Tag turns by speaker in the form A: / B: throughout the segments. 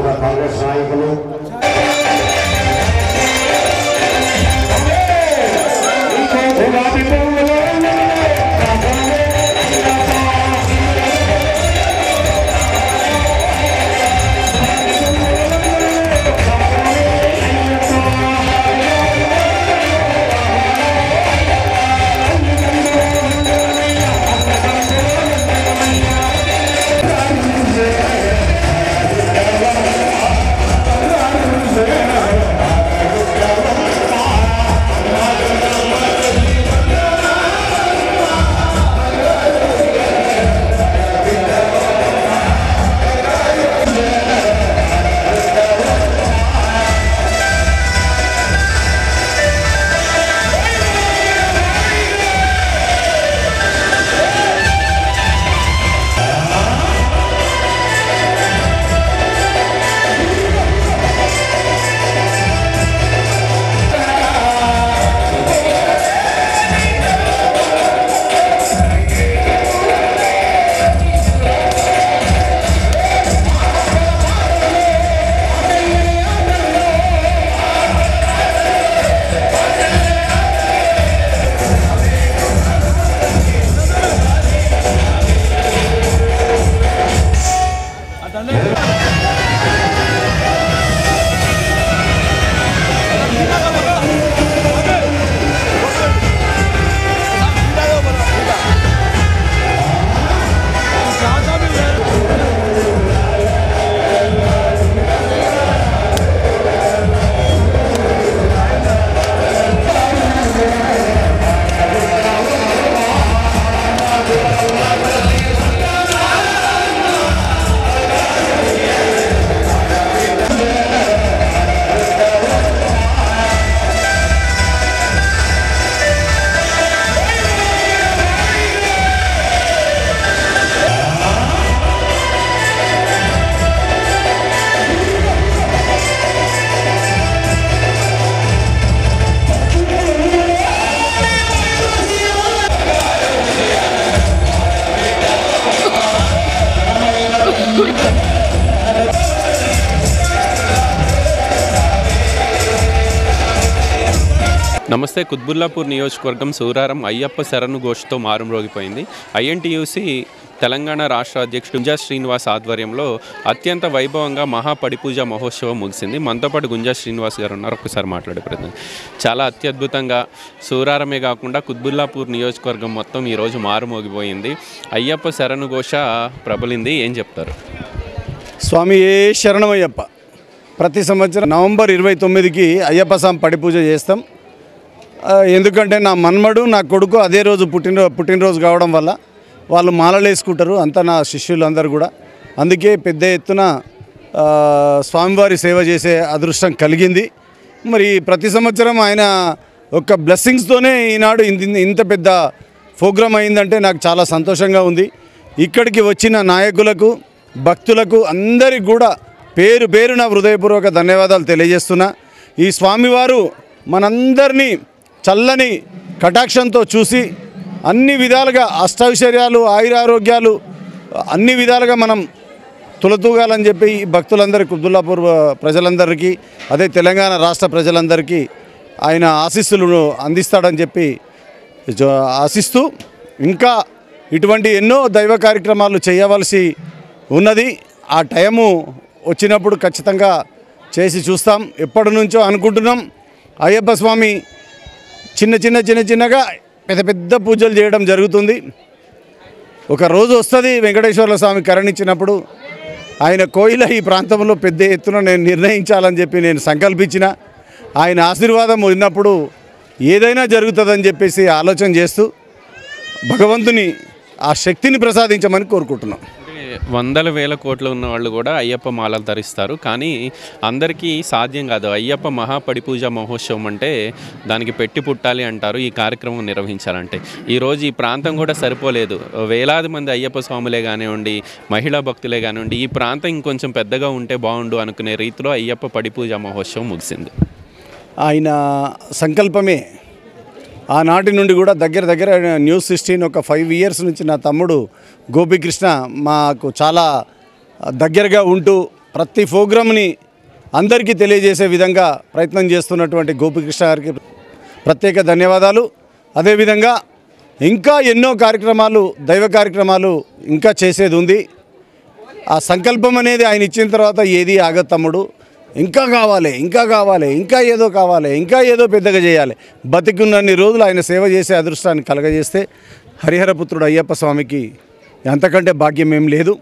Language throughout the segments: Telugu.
A: కూడా కాంగ్రెస్ నాయకులు
B: నమస్తే. కుత్బుల్లాపూర్ నియోజకవర్గం సూరారం అయ్యప్ప శరణు ఘోష్తో మారుమ్రోగిపోయింది. ఐఎన్టీయూసీ తెలంగాణ రాష్ట్ర అధ్యక్షుడు గుంజా శ్రీనివాస్ ఆధ్వర్యంలో అత్యంత వైభవంగా మహాపడిపూజ మహోత్సవం ముగిసింది. మనతో పాటు గుంజా శ్రీనివాస్ గారు ఉన్నారు. ఒకసారి మాట్లాడే ప్రయత్నం. చాలా అత్యద్భుతంగా సూరారమే కాకుండా కుత్బుల్లాపూర్ నియోజకవర్గం మొత్తం ఈరోజు మారుమోగిపోయింది. అయ్యప్ప శరణు ఘోష ప్రబలింది. ఏం చెప్తారు?
C: స్వామి శరణమయ్యప్ప. ప్రతి సంవత్సరం నవంబర్ 29కి అయ్యప్ప స్వామి పడిపూజ చేస్తాం. ఎందుకంటే నా మన్మడు నా కొడుకు అదే రోజు పుట్టినరోజు కావడం వల్ల వాళ్ళు మాలలు వేసుకుంటారు, అంతా నా శిష్యులు అందరు కూడా. అందుకే పెద్ద ఎత్తున స్వామివారి సేవ చేసే అదృష్టం కలిగింది. మరి ప్రతి సంవత్సరం ఆయన ఒక బ్లెస్సింగ్స్తోనే ఈనాడు ఇంత పెద్ద ప్రోగ్రాం అయిందంటే నాకు చాలా సంతోషంగా ఉంది. ఇక్కడికి వచ్చిన నాయకులకు, భక్తులకు అందరికి కూడా పేరు పేరున హృదయపూర్వక ధన్యవాదాలు తెలియజేస్తున్నా. ఈ స్వామివారు మనందరినీ చల్లని కటాక్షంతో చూసి అన్ని విధాలుగా అష్టైశ్వర్యాలు, ఆయురారోగ్యాలు అన్ని విధాలుగా మనం తులతూగాలని చెప్పి ఈ భక్తులందరికీ, కుత్బుల్లాపూర్ ప్రజలందరికీ, అదే తెలంగాణ రాష్ట్ర ప్రజలందరికీ ఆయన ఆశీస్సులను అందిస్తాడని చెప్పి ఆశిస్తూ ఇంకా ఇటువంటి ఎన్నో దైవ కార్యక్రమాలు చేయవలసి ఉన్నది. ఆ టైము వచ్చినప్పుడు ఖచ్చితంగా చేసి చూస్తాం. ఎప్పటి నుంచో అనుకుంటున్నాం. అయ్యప్ప స్వామి చిన్నగా పెద్ద పూజలు చేయడం జరుగుతుంది. ఒక రోజు వస్తుంది వెంకటేశ్వర స్వామి కరుణించినప్పుడు ఆయన కోయిల ఈ ప్రాంతంలో పెద్ద ఎత్తున నేను నిర్ణయించాలని చెప్పి నేను సంకల్పించిన. ఆయన ఆశీర్వాదం ఉన్నప్పుడు ఏదైనా జరుగుతుందని చెప్పేసి ఆలోచన చేస్తూ భగవంతుని ఆ శక్తిని ప్రసాదించమని కోరుకుంటున్నాం.
B: వందల వేల కోట్లు ఉన్న వాళ్ళు కూడా అయ్యప్ప మాలలు ధరిస్తారు, కానీ అందరికీ సాధ్యం కాదు. అయ్యప్ప మహాపడిపూజ మహోత్సవం అంటే దానికి పెట్టి పుట్టాలి అంటారు. ఈ కార్యక్రమం నిర్వహించాలంటే ఈరోజు ఈ ప్రాంతం కూడా సరిపోలేదు. వేలాది మంది అయ్యప్ప స్వాములే కానివ్వండి, మహిళా భక్తులే కానివ్వండి, ఈ ప్రాంతం ఇంకొంచెం పెద్దగా ఉంటే బాగుండు అనుకునే రీతిలో అయ్యప్ప పడిపూజ మహోత్సవం ముగిసింది.
C: ఆయన సంకల్పమే. ఆనాటి నుండి కూడా దగ్గర న్యూస్ 16 ఒక 5 ఇయర్స్ నుంచి నా తమ్ముడు గోపీకృష్ణ మాకు చాలా దగ్గరగా ఉంటూ ప్రతి ప్రోగ్రామ్ని అందరికీ తెలియజేసే విధంగా ప్రయత్నం చేస్తున్నటువంటి గోపికృష్ణ గారికి ప్రత్యేక ధన్యవాదాలు. అదేవిధంగా ఇంకా ఎన్నో కార్యక్రమాలు, దైవ కార్యక్రమాలు ఇంకా చేసేది ఉంది. ఆ సంకల్పం అనేది ఆయన ఇచ్చిన తర్వాత ఏది ఆగదు తమ్ముడు. ఇంకా కావాలి, ఇంకా కావాలి, ఇంకా ఏదో కావాలి, ఇంకా ఏదో పెద్దగా చేయాలి. బతికున్నన్ని రోజులు ఆయన సేవ చేసే అదృష్టాన్ని కలగజేస్తే హరిహరపుత్రుడు అయ్యప్ప స్వామికి అంతకంటే భాగ్యం ఏం లేదు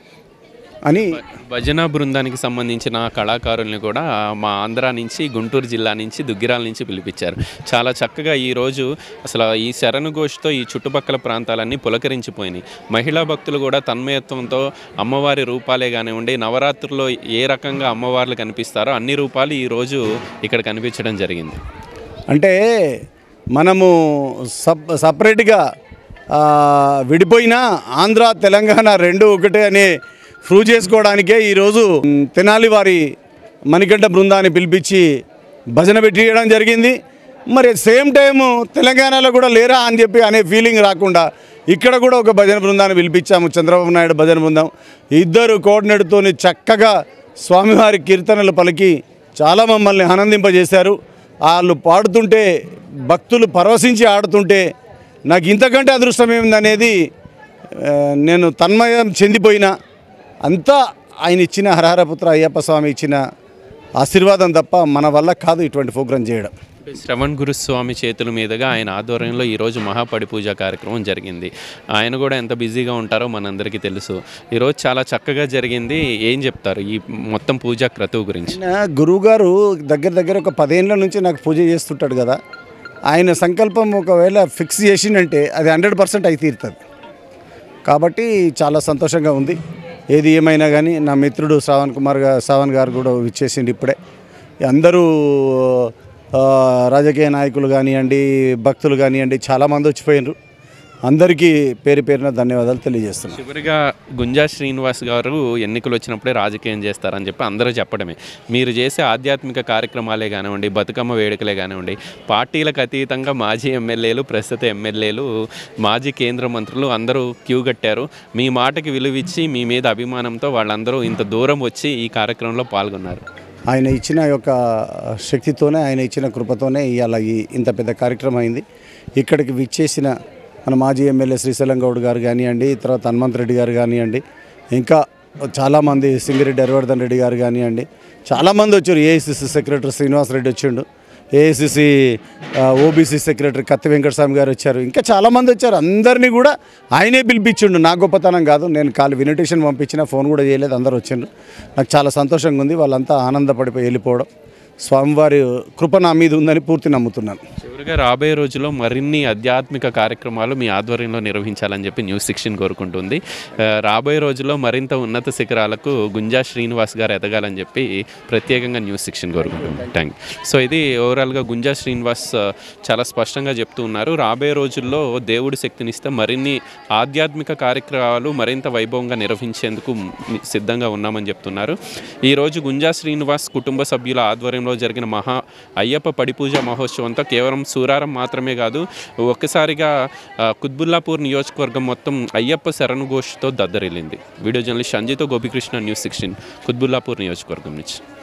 C: అని.
B: భజన బృందానికి సంబంధించిన కళాకారుల్ని కూడా మా ఆంధ్ర నుంచి, గుంటూరు జిల్లా నుంచి, దుగ్గిరాల నుంచి పిలిపించారు. చాలా చక్కగా ఈరోజు అసలు ఈ శరణు ఘోష్తో ఈ చుట్టుపక్కల ప్రాంతాలన్నీ పులకరించిపోయినాయి. మహిళా భక్తులు కూడా తన్మయత్వంతో అమ్మవారి రూపాలే కానివ్వండి, నవరాత్రుల్లో ఏ రకంగా అమ్మవార్లు కనిపిస్తారో అన్ని రూపాలు ఈరోజు ఇక్కడ కనిపించడం జరిగింది.
C: అంటే మనము సపరేట్గా విడిపోయినా ఆంధ్ర తెలంగాణ రెండు ఒకటే అనే ప్రూవ్ చేసుకోవడానికే ఈరోజు తెనాలి వారి మణికంఠ బృందాన్ని పిలిపించి భజన పెట్టియడం జరిగింది. మరి సేమ్ టైము తెలంగాణలో కూడా లేరా అని చెప్పి అనే ఫీలింగ్ రాకుండా ఇక్కడ కూడా ఒక భజన బృందాన్ని పిలిపించాము. చంద్రబాబు నాయుడు భజన బృందం ఇద్దరు కోఆర్డినేటర్తోని చక్కగా స్వామివారి కీర్తనలు పలికి చాలా మమ్మల్ని ఆనందింపజేశారు. వాళ్ళు పాడుతుంటే భక్తులు పరవశించి ఆడుతుంటే నాకు ఇంతకంటే అదృష్టం ఏమిందనేది నేను తన్మయం చెందిపోయినా. అంతా ఆయన ఇచ్చిన హరహరపుత్ర అయ్యప్ప స్వామి ఇచ్చిన ఆశీర్వాదం తప్ప మన వల్ల కాదు ఇటువంటి ప్రోగ్రాం చేయడం.
B: శ్రవణ్ గురుస్వామి చేతుల మీదుగా ఆయన ఆధ్వర్యంలో ఈరోజు మహాపడి పూజ కార్యక్రమం జరిగింది. ఆయన కూడా ఎంత బిజీగా ఉంటారో మనందరికీ తెలుసు. ఈరోజు చాలా చక్కగా జరిగింది. ఏం చెప్తారు ఈ మొత్తం పూజా క్రతువు గురించి?
C: గురువుగారు దగ్గర ఒక 10 ఏళ్ళ నుంచి నాకు పూజ చేస్తుంటాడు కదా. ఆయన సంకల్పం ఒకవేళ ఫిక్స్ చేసిందంటే అది 100% అయి తీరుతుంది. కాబట్టి చాలా సంతోషంగా ఉంది. ఏది ఏమైనా కానీ నా మిత్రుడు శ్రావణ్ గారు కూడా ఇచ్చేసిండు ఇప్పుడే. అందరూ రాజకీయ నాయకులు కానివ్వండి, భక్తులు కానివ్వండి, చాలామంది వచ్చిపోయినారు. అందరికీ పేరు పేరున ధన్యవాదాలు తెలియజేస్తున్నాను.
B: చివరిగా గుంజా శ్రీనివాస్ గారు ఎన్నికలు వచ్చినప్పుడే రాజకీయం చేస్తారని చెప్పి అందరూ చెప్పడమే. మీరు చేసే ఆధ్యాత్మిక కార్యక్రమాలే కానివ్వండి, బతుకమ్మ వేడుకలే కానివ్వండి, పార్టీలకు అతీతంగా మాజీ ఎమ్మెల్యేలు, ప్రస్తుత ఎమ్మెల్యేలు, మాజీ కేంద్ర మంత్రులు అందరూ క్యూ కట్టారు. మీ మాటకి విలువిచ్చి మీ మీద అభిమానంతో వాళ్ళందరూ ఇంత దూరం వచ్చి ఈ కార్యక్రమంలో పాల్గొన్నారు.
C: ఆయన ఇచ్చిన యొక్క శక్తితోనే, ఆయన ఇచ్చిన కృపతోనే ఇవాళ ఇంత పెద్ద కార్యక్రమం అయింది. ఇక్కడికి విచ్చేసిన మన మాజీ ఎమ్మెల్యే శ్రీశైలం గౌడ్ గారు కానివ్వండి, తర్వాత హనుమంత్ రెడ్డి గారు కానివ్వండి, ఇంకా చాలామంది సింగిరెడ్డి హరివర్ధన్ రెడ్డి గారు కానివ్వండి, చాలామంది వచ్చారు. ఏఐసిసి సెక్రటరీ శ్రీనివాస్ రెడ్డి వచ్చిండు, ఏఐసిసి ఓబీసీ సెక్రటరీ కత్తి వెంకటస్వామి గారు వచ్చారు, ఇంకా చాలామంది వచ్చారు. అందరినీ కూడా ఆయనే పిలిపించిండు. నా గొప్పతనం కాదు, నేను ఇన్విటేషన్ పంపించిన, ఫోన్ కూడా చేయలేదు, అందరూ వచ్చిండ్రు. నాకు చాలా సంతోషంగా ఉంది. వాళ్ళంతా ఆనందపడిపోయి వెళ్ళిపోవడం. స్వామివారి కృప నా మీద ఉందని పూర్తి నమ్ముతున్నాను.
B: చివరిగా రాబోయే రోజుల్లో మరిన్ని ఆధ్యాత్మిక కార్యక్రమాలు మీ ఆధ్వర్యంలో నిర్వహించాలని చెప్పి న్యూస్ 16 కోరుకుంటుంది. రాబోయే రోజుల్లో మరింత ఉన్నత శిఖరాలకు గుంజా శ్రీనివాస్ గారు ఎదగాలని చెప్పి ప్రత్యేకంగా న్యూస్ 16 కోరుకుంటుంది. Thank you. సో ఇది ఓవరాల్గా గుంజా శ్రీనివాస్ చాలా స్పష్టంగా చెప్తూ ఉన్నారు. రాబోయే రోజుల్లో దేవుడి శక్తినిస్తే మరిన్ని ఆధ్యాత్మిక కార్యక్రమాలు మరింత వైభవంగా నిర్వహించేందుకు సిద్ధంగా ఉన్నామని చెప్తున్నారు. ఈరోజు గుంజా శ్రీనివాస్ కుటుంబ సభ్యుల ఆధ్వర్యంలో జరిగిన అయ్యప్ప పడిపూజ మహోత్సవంతో కేవలం సూరారం మాత్రమే కాదు, ఒక్కసారిగా కుత్బుల్లాపూర్ నియోజకవర్గం మొత్తం అయ్యప్ప శరణు ఘోష్తో దద్దరిల్లింది. వీడియో జర్నలిస్ట్ సంజయ్తో గోపికృష్ణ, న్యూస్ 16, కుత్బుల్లాపూర్ నియోజకవర్గం నుంచి.